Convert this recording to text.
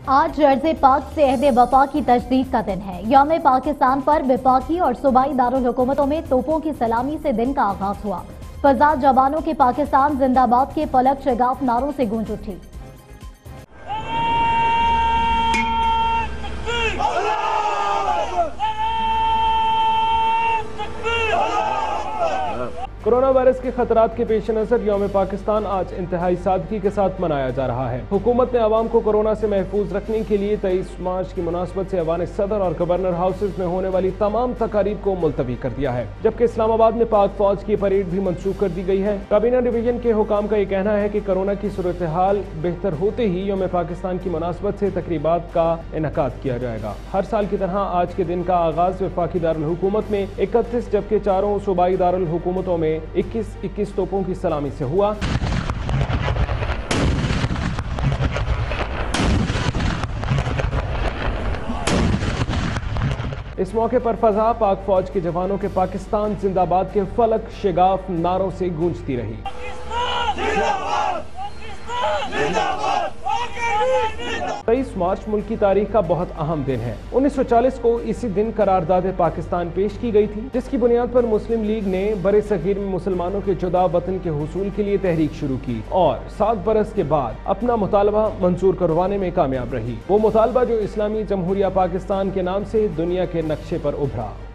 آج ارض پاک سے عہد وفا کی تجدید کا دن ہے۔ یوم پاکستان پر وفاقی اور صوبائی دارالحکومتوں میں توپوں کی سلامی سے دن کا آغاز ہوا۔ فضا جوانوں کے پاکستان زندہ باد کے فلک شگاف نعروں سے گونج اٹھی۔ کورونا وائرس کے خطرات کے پیش نظر یوم پاکستان آج انتہائی سادگی کے ساتھ منایا جا رہا ہے۔ حکومت نے عوام کو کورونا سے محفوظ رکھنے کے لیے 23 مارچ کی مناسبت سے ایوان صدر اور گورنر ہاؤسز میں ہونے والی تمام تقاریب کو ملتوی کر دیا ہے، جبکہ اسلام آباد میں پاک فوج کی پریڈ بھی منسوخ کر دی گئی ہے۔ کابینہ ڈویژن کے حکام کا یہ کہنا ہے کہ کورونا کی صورتحال بہتر ہوتے ہی یوم پاکستان کی مناسبت سے تقریبات کا انعقاد کیا جائے گا۔ ہر سال کی طرح آج کے دن کا آغاز وفاقی دارالحکومت میں 31 جبکہ چاروں صوبائی دارالحکومتوں میں 21 توپوں کی سلامی سے ہوا۔ اس موقع پر فضا پاک فوج کے جوانوں کے پاکستان زندہ باد کے فلک شگاف نعروں سے گونجتی رہی۔ 23 مارچ ملک کی تاریخ کا بہت اہم دن ہے۔ 1940 کو اسی دن قرارداد پاکستان پیش کی گئی تھی، جس کی بنیاد پر مسلم لیگ نے برِ صغیر میں مسلمانوں کے جدا وطن کے حصول کے لیے تحریک شروع کی اور 7 برس کے بعد اپنا مطالبہ منظور کروانے میں کامیاب رہی۔ وہ مطالبہ جو اسلامی جمہوریہ پاکستان کے نام سے دنیا کے نقشے پر ابھرا۔